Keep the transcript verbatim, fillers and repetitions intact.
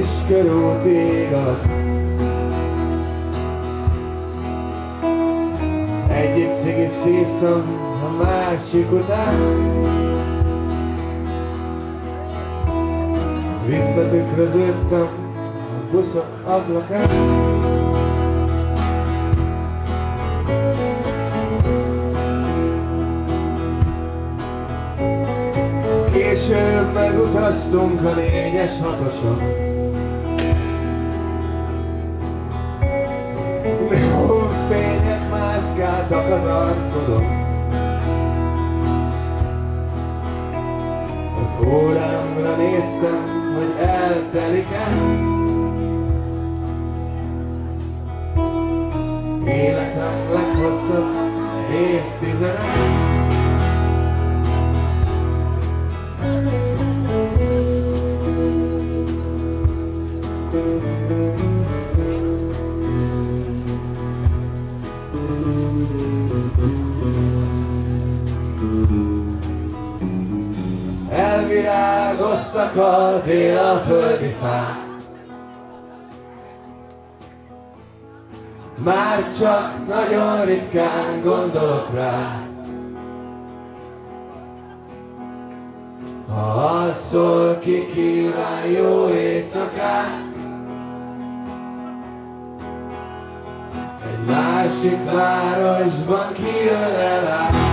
és körútig alak. Egyik cigit szívtam a másik után, visszatükröződtem a buszok ablakán. Később megutaztunk a négyes hatoson. Neonfények mászkáltak az arcodon. Az órámra néztem, hogy eltelik-e életem leghosszabb évtizede. Elvirágoztak a délföldi fák, már csak nagyon ritkán gondolok rá. Ha az szól, ki kíván jó éjszakát, egy másik városban kijön el át.